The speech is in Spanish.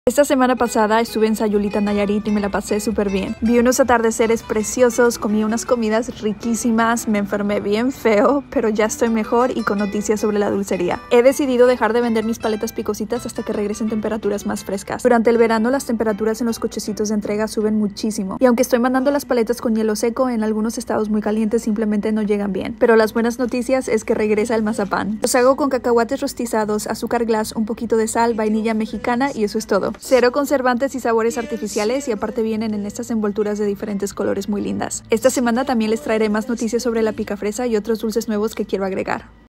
Esta semana pasada estuve en Sayulita, Nayarit y me la pasé súper bien. Vi unos atardeceres preciosos, comí unas comidas riquísimas, me enfermé bien feo, pero ya estoy mejor y con noticias sobre la dulcería. He decidido dejar de vender mis paletas picositas hasta que regresen temperaturas más frescas. Durante el verano las temperaturas en los cochecitos de entrega suben muchísimo y aunque estoy mandando las paletas con hielo seco, en algunos estados muy calientes simplemente no llegan bien. Pero las buenas noticias es que regresa el mazapán. Los hago con cacahuates rostizados, azúcar glass, un poquito de sal, vainilla mexicana y eso es todo. Cero conservantes y sabores artificiales y aparte vienen en estas envolturas de diferentes colores muy lindas. Esta semana también les traeré más noticias sobre la picafresa y otros dulces nuevos que quiero agregar.